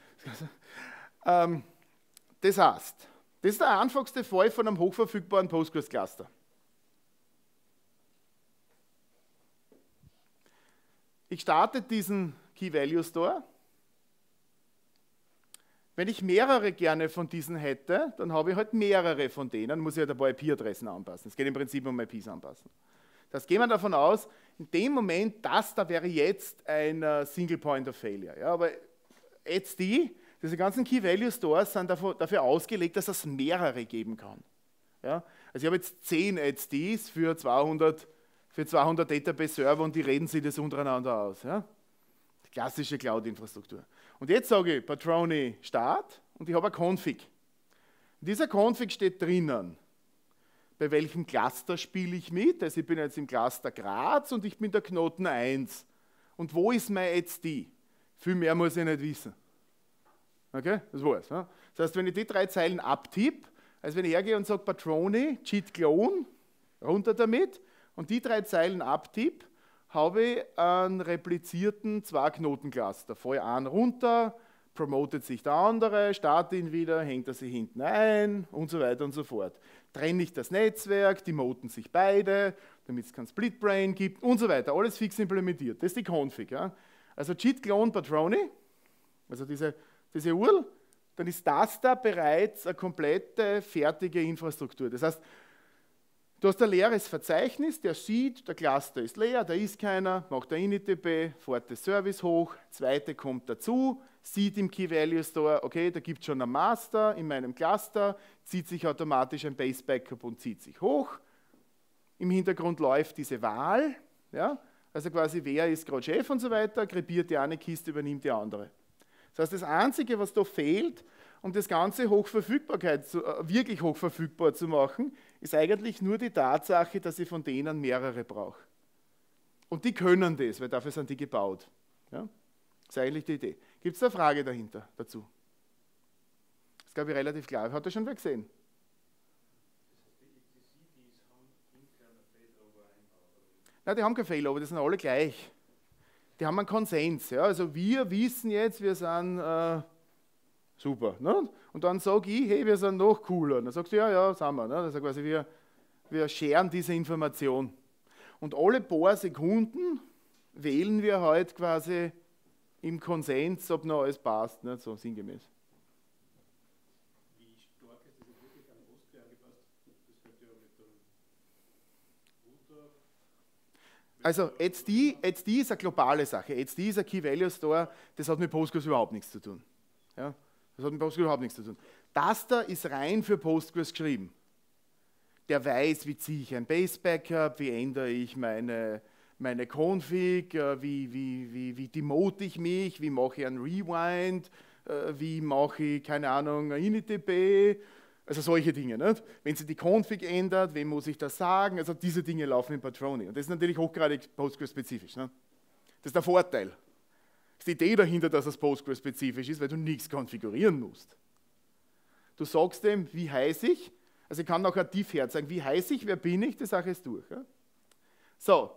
Ähm, das heißt, das ist der einfachste Fall von einem hochverfügbaren Postgres-Cluster. Ich starte diesen Key-Value-Store. Wenn ich mehrere gerne von diesen hätte, dann habe ich halt mehrere von denen, muss ich halt ein paar I P-Adressen anpassen. Es geht im Prinzip um I Ps anpassen. Das gehen wir davon aus, in dem Moment, das da wäre jetzt ein uh, Single Point of Failure. Ja, aber jetzt die, diese ganzen Key-Value-Stores sind dafür, dafür ausgelegt, dass es mehrere geben kann. Ja, also ich habe jetzt zehn H Ds für zweihundert, für zweihundert Database-Server und die reden sich das untereinander aus. Ja? Die klassische Cloud-Infrastruktur. Und jetzt sage ich Patroni Start und ich habe eine Config. In dieser Config steht drinnen, bei welchem Cluster spiele ich mit. Also ich bin jetzt im Cluster Graz und ich bin der Knoten eins. Und wo ist mein H D? Viel mehr muss ich nicht wissen. Okay, das war's. Ja? Das heißt, wenn ich die drei Zeilen abtippe, also wenn ich hergehe und sage Patroni, Cheat Clone, runter damit, und die drei Zeilen abtippe, habe ich einen replizierten Zwei-Knoten-Cluster. Fall einen runter, promotet sich der andere, starte ihn wieder, hängt er sich hinten ein und so weiter und so fort. Trenne ich das Netzwerk, demoten sich beide, damit es kein Split-Brain gibt und so weiter. Alles fix implementiert. Das ist die Config. Ja? Also Cheat Clone Patroni, also diese, diese U R L, dann ist das da bereits eine komplette, fertige Infrastruktur. Das heißt, du hast ein leeres Verzeichnis, der sieht, der Cluster ist leer, da ist keiner, macht der initdb, fährt das Service hoch, zweite kommt dazu, sieht im Key-Value-Store, okay, da gibt es schon einen Master in meinem Cluster, zieht sich automatisch ein Base-Backup und zieht sich hoch. Im Hintergrund läuft diese Wahl, ja, also quasi wer ist gerade Chef und so weiter, krepiert die eine Kiste, übernimmt die andere. Das heißt, das Einzige, was da fehlt, um das Ganze Hochverfügbarkeit zu, äh, wirklich hochverfügbar zu machen, ist eigentlich nur die Tatsache, dass ich von denen mehrere brauche. Und die können das, weil dafür sind die gebaut. Ja? Das ist eigentlich die Idee. Gibt es eine Frage dahinter dazu? Das ist, glaube ich, relativ klar. Hat das schon wer gesehen? Nein, die haben kein Failover, die sind alle gleich. Die haben einen Konsens. Ja? Also wir wissen jetzt, wir sind äh, super. Ne? Und dann sage ich, hey, wir sind noch cooler. Und dann sagst du, ja, ja, sind wir. Ne? Das ist quasi wie, wir sharen diese Information. Und alle paar Sekunden wählen wir halt quasi im Konsens, ob noch alles passt, nicht so sinngemäß. Wie stark ist das wirklich an Postgre angepasst? Das könnte ja mit dem Router. Also H D, H D ist eine globale Sache. H D ist ein Key Value Store, das hat mit Postgres überhaupt nichts zu tun. Ja? Das hat mit Postgres überhaupt nichts zu tun. Das da ist rein für Postgres geschrieben. Der weiß, wie ziehe ich ein Base-Backup, wie ändere ich meine, meine Config, wie, wie, wie, wie demote ich mich, wie mache ich einen Rewind, wie mache ich, keine Ahnung, ein initdb, also solche Dinge. Nicht? Wenn sich die Config ändert, wem muss ich das sagen, also diese Dinge laufen in Patroni. Und das ist natürlich hochgradig Postgres-spezifisch. Ne? Das ist der Vorteil. Das ist die Idee dahinter, dass es Postgres-spezifisch ist, weil du nichts konfigurieren musst. Du sagst dem, wie heiß ich, also ich kann auch ein Diff-Herd sagen, wie heiß ich, wer bin ich, die Sache ist durch. Ja? So,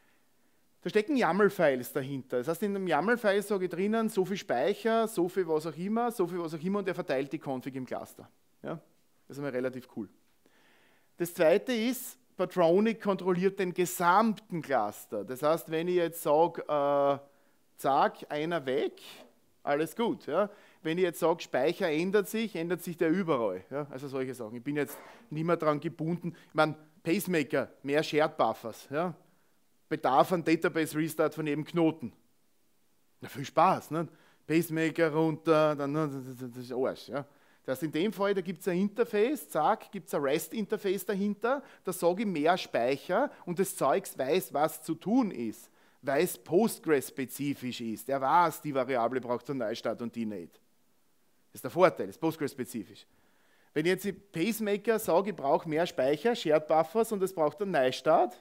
da stecken YAML-Files dahinter. Das heißt, in einem YAML-File sage ich drinnen, so viel Speicher, so viel was auch immer, so viel was auch immer und er verteilt die Config im Cluster. Ja? Das ist einmal relativ cool. Das zweite ist, Patroni kontrolliert den gesamten Cluster. Das heißt, wenn ich jetzt sage, äh, zack, einer weg, alles gut. Ja? Wenn ich jetzt sage, Speicher ändert sich, ändert sich der überall. Ja? Also solche Sachen. Ich bin jetzt nicht mehr daran gebunden. Ich meine, Pacemaker, mehr Shared Buffers. Ja? Bedarf an Database Restart von jedem Knoten. Na, viel Spaß. Ne? Pacemaker runter, dann, das ist Arsch. Ja? Das heißt, in dem Fall, da gibt es ein Interface, zack, gibt es ein REST-Interface dahinter, da sage ich mehr Speicher und das Zeugs weiß, was zu tun ist, weil es Postgres-spezifisch ist. Er weiß, die Variable braucht einen Neustart und die nicht. Das ist der Vorteil, das ist Postgres-spezifisch. Wenn ich jetzt im Pacemaker sage, ich brauche mehr Speicher, Shared Buffers und es braucht einen Neustart,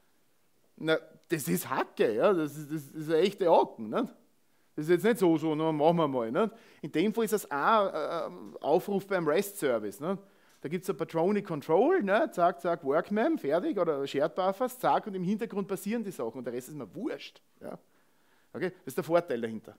na, das ist Hacke, ja? das, ist, das ist eine echte Haken. Nicht? Das ist jetzt nicht so, so no, machen wir mal. Nicht? In dem Fall ist das auch ein Aufruf beim REST-Service. Nicht? Da gibt es ein Patroni Control, ne? Zack, zack, Workmem, fertig, oder Shared Buffers, zack, und im Hintergrund passieren die Sachen und der Rest ist mir wurscht. Ja? Okay? Das ist der Vorteil dahinter.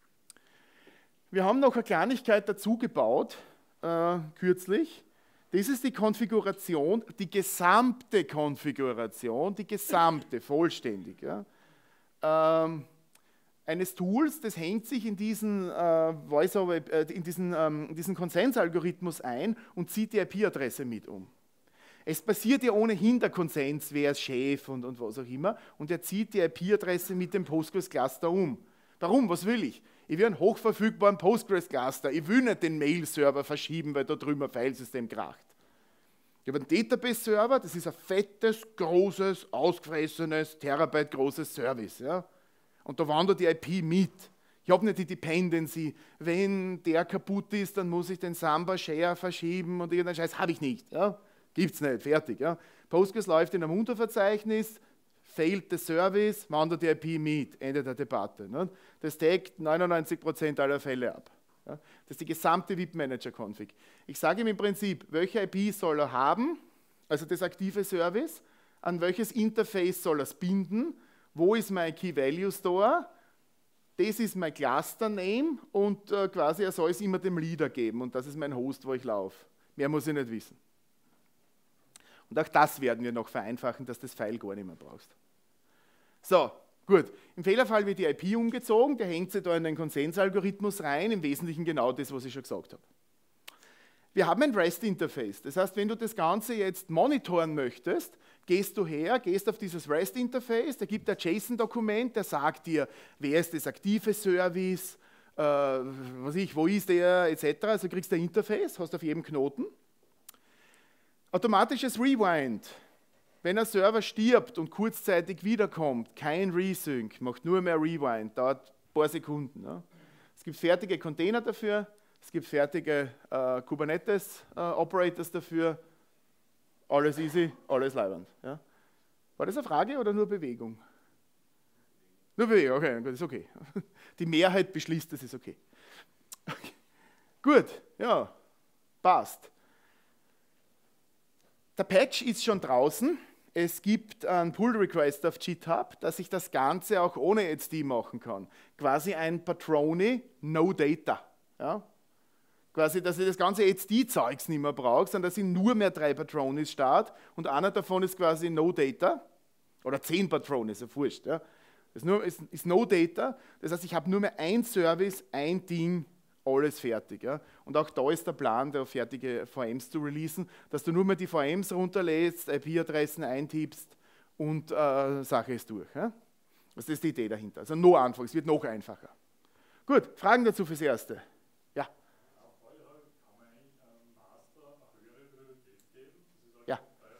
Wir haben noch eine Kleinigkeit dazu gebaut, äh, kürzlich. Das ist die Konfiguration, die gesamte Konfiguration, die gesamte, vollständig, ja, ähm, eines Tools, das hängt sich in diesen, äh, Voice-over, äh, in diesen, ähm, diesen Konsensalgorithmus ein und zieht die I P-Adresse mit um. Es passiert ja ohnehin der Konsens, wer ist Chef und, und was auch immer, und er zieht die I P-Adresse mit dem Postgres-Cluster um. Warum? Was will ich? Ich will einen hochverfügbaren Postgres-Cluster. Ich will nicht den Mail-Server verschieben, weil da drüben ein Filesystem kracht. Ich habe einen Database-Server, das ist ein fettes, großes, ausgefressenes, Terabyte großes Service. Ja? Und da wandert die I P mit. Ich habe nicht die Dependency. Wenn der kaputt ist, dann muss ich den Samba-Share verschieben und irgendeinen Scheiß habe ich nicht. Ja? Gibt es nicht, fertig. Ja? Postgres läuft in einem Unterverzeichnis, failed the Service, wandert die I P mit, Ende der Debatte. Ne? Das deckt neunundneunzig Prozent aller Fälle ab. Ja? Das ist die gesamte V I P-Manager-Config. Ich sage ihm im Prinzip, welche I P soll er haben, also das aktive Service, an welches Interface soll er es binden, wo ist mein Key-Value-Store, das ist mein Cluster-Name und äh, quasi er soll es immer dem Leader geben und das ist mein Host, wo ich laufe. Mehr muss ich nicht wissen. Und auch das werden wir noch vereinfachen, dass das File gar nicht mehr brauchst. So, gut. Im Fehlerfall wird die I P umgezogen, der hängt sich da in den Konsensalgorithmus rein, im Wesentlichen genau das, was ich schon gesagt habe. Wir haben ein REST-Interface. Das heißt, wenn du das Ganze jetzt monitoren möchtest, gehst du her, gehst auf dieses REST-Interface, da gibt ein JSON-Dokument, der sagt dir, wer ist das aktive Service, äh, was ich, wo ist der, et cetera. Also du kriegst ein Interface, hast auf jedem Knoten. Automatisches Rewind. Wenn ein Server stirbt und kurzzeitig wiederkommt, kein Resync, macht nur mehr Rewind, dauert ein paar Sekunden. Ne? Es gibt fertige Container dafür, es gibt fertige äh, Kubernetes-Operators äh, dafür. Alles easy, alles leibend. Ja? War das eine Frage oder nur Bewegung? Nur Bewegung, okay, das ist okay. Die Mehrheit beschließt, das ist okay. Okay. Gut, ja, passt. Der Patch ist schon draußen. Es gibt einen Pull-Request auf GitHub, dass ich das Ganze auch ohne H D machen kann. Quasi ein Patroni No Data. Ja? Quasi, dass ich das ganze H D-Zeugs nicht mehr brauche, sondern dass ich nur mehr drei Patronis starte und einer davon ist quasi No Data oder zehn Patronis, ist ja wurscht. Ja. Das ist, nur, ist, ist No Data, das heißt, ich habe nur mehr ein Service, ein Ding, alles fertig. Ja. Und auch da ist der Plan, da fertige V Ms zu releasen, dass du nur mehr die V Ms runterlädst, I P-Adressen eintippst und äh, Sache ist durch. Ja. Das ist die Idee dahinter. Also noch einfach, es wird noch einfacher. Gut, Fragen dazu fürs Erste? Ja. Ja.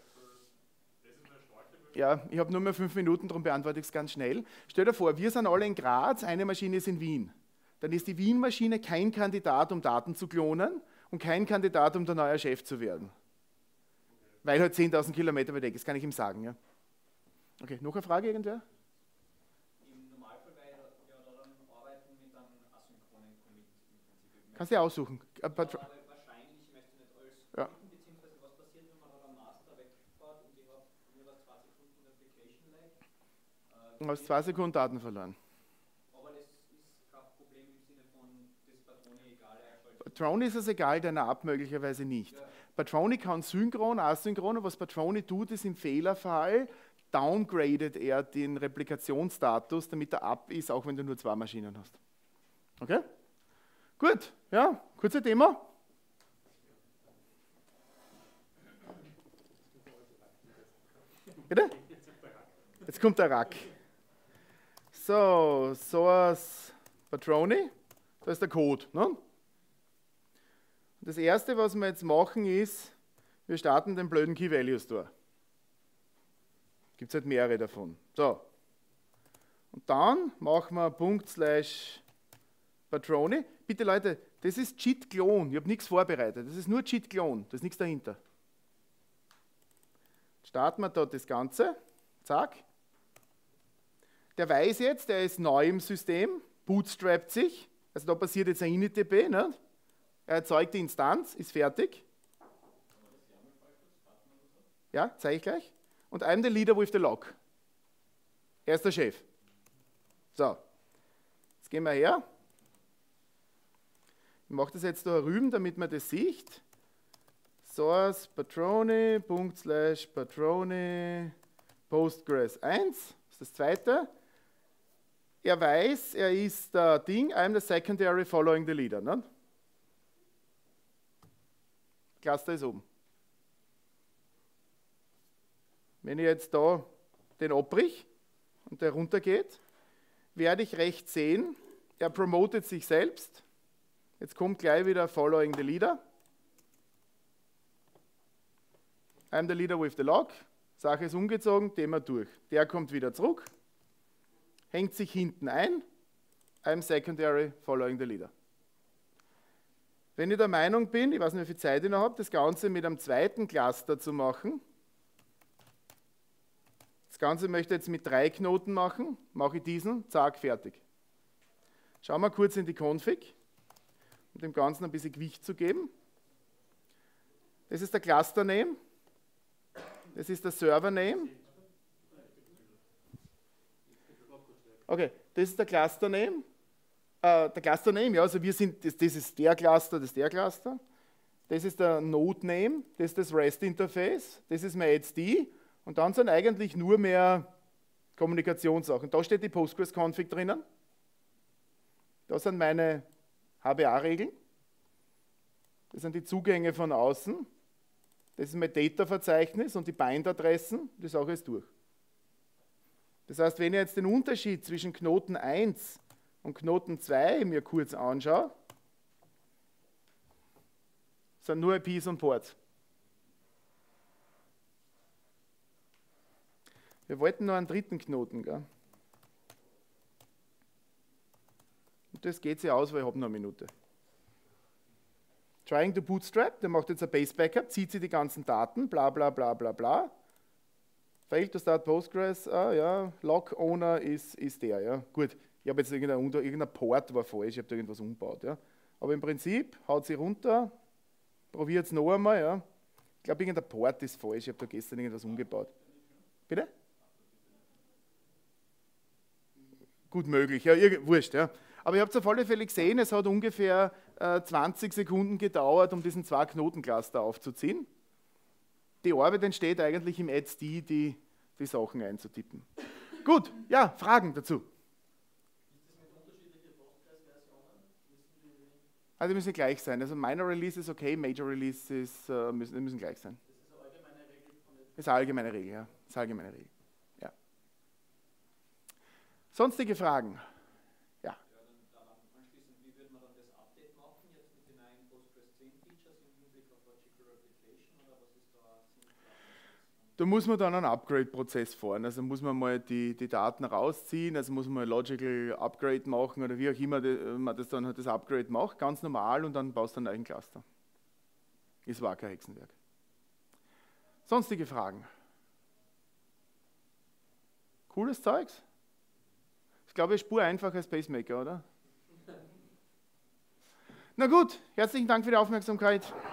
Ja, ich habe nur mehr fünf Minuten, darum beantworte ich es ganz schnell. Stell dir vor, wir sind alle in Graz, eine Maschine ist in Wien. Dann ist die Wien-Maschine kein Kandidat, um Daten zu klonen und kein Kandidat, um der neue Chef zu werden. Weil halt zehntausend Kilometer weit weg ist, kann ich ihm sagen. Ja. Okay, noch eine Frage irgendwer? Im Normalfall wäre ja daran arbeiten mit einem asynchronen Commit im Prinzip. Kannst du dir aussuchen. Aber wahrscheinlich, ich möchte nicht alles ja. committen, beziehungsweise was passiert, wenn man da einen Master wegfährt und ich habe nur was zwei Sekunden Application lag. Du hast zwei Sekunden Daten verloren. Aber das ist kein Problem im Sinne von, das Patroni egal. Patroni ist es egal, deiner App möglicherweise nicht. Ja. Patroni kann synchron, asynchron, und was Patroni tut, ist im Fehlerfall, downgradet er den Replikationsstatus, damit er ab ist, auch wenn du nur zwei Maschinen hast. Okay? Gut, ja, kurze Demo. Bitte? Jetzt kommt der Rack. So, Source Patroni, da ist der Code. Ne? Das erste, was wir jetzt machen, ist, wir starten den blöden Key-Value-Store. Gibt es halt mehrere davon. So. Und dann machen wir Punkt slash Patroni. Bitte Leute, das ist Cheat-Clone. Ich habe nichts vorbereitet. Das ist nur Cheat-Clone. Da ist nichts dahinter. Starten wir dort das Ganze. Zack. Der weiß jetzt, der ist neu im System, bootstrappt sich. Also da passiert jetzt ein initdb. Ne? Er erzeugt die Instanz, ist fertig. Ja, zeige ich gleich. Und I'm the leader with the log. Er ist der Chef. So, jetzt gehen wir her. Ich mache das jetzt da rüben, damit man das sieht. Source Patroni, Punkt slash Patroni, Postgres eins, das ist das zweite. Er weiß, er ist der Ding, I'm the secondary following the leader. Ne? Cluster ist oben. Wenn ich jetzt da den abbrich und der runtergeht, werde ich rechts sehen, er promotet sich selbst. Jetzt kommt gleich wieder Following the Leader. I'm the leader with the log. Sache ist umgezogen, Thema durch. Der kommt wieder zurück, hängt sich hinten ein. I'm secondary following the leader. Wenn ich der Meinung bin, ich weiß nicht, wie viel Zeit ich noch habe, das Ganze mit einem zweiten Cluster zu machen, das Ganze möchte ich jetzt mit drei Knoten machen, mache ich diesen, zack, fertig. Schauen wir kurz in die Config, um dem Ganzen ein bisschen Gewicht zu geben. Das ist der Cluster Name, das ist der Server Name. Okay, das ist der Cluster Name. Äh, der Cluster Name, ja, also wir sind, das, das ist der Cluster, das ist der Cluster. Das ist der Node Name, das ist das REST Interface, das ist mein H D. Und dann sind eigentlich nur mehr Kommunikationssachen. Da steht die Postgres-Config drinnen. Da sind meine H B A-Regeln. Das sind die Zugänge von außen. Das ist mein Data-Verzeichnis und die Bind-Adressen. Die Sache ist durch. Das heißt, wenn ich jetzt den Unterschied zwischen Knoten eins und Knoten zwei mir kurz anschaue, sind nur I Ps und Ports. Wir wollten noch einen dritten Knoten. Gell? Und das geht sich aus, weil ich habe noch eine Minute. Trying to bootstrap, der macht jetzt ein Base Backup, zieht sich die ganzen Daten, bla bla bla bla bla. Failed to start Postgres, ah ja, Log Owner ist, ist der, ja. Gut, ich habe jetzt irgendein, irgendein Port war falsch, ich habe da irgendwas umgebaut, ja. Aber im Prinzip haut sie runter, probiert es noch einmal, ja. Ich glaube, irgendein Port ist falsch, ich habe da gestern irgendwas umgebaut. Bitte? Gut möglich, ja, wurscht, ja. Aber ihr habt es auf alle Fälle gesehen, es hat ungefähr äh, zwanzig Sekunden gedauert, um diesen zwei Knotencluster aufzuziehen. Die Arbeit entsteht eigentlich im Add-D, die, die Sachen einzutippen. Gut, ja, Fragen dazu? Also die müssen gleich sein. Also Minor Release ist okay, Major Release ist, äh, müssen, müssen gleich sein. Das ist eine allgemeine Regel, ja. Das ist eine allgemeine Regel. Ja. Sonstige Fragen? Ja. Ja, dann daran anschließend, wie würde man dann das Update machen, jetzt mit den neuen Postgres zehn Features im Hinblick auf Logical Replication, oder was ist da sinnvoll? Da muss man dann einen Upgrade-Prozess fahren. Also muss man mal die, die Daten rausziehen, also muss man ein Logical Upgrade machen oder wie auch immer man das dann das Upgrade macht, ganz normal, und dann baust du einen neuen Cluster. Es war kein Hexenwerk. Sonstige Fragen? Cooles Zeugs? Ich glaube, ich spur einfacher als Pacemaker, oder? Na gut, herzlichen Dank für die Aufmerksamkeit.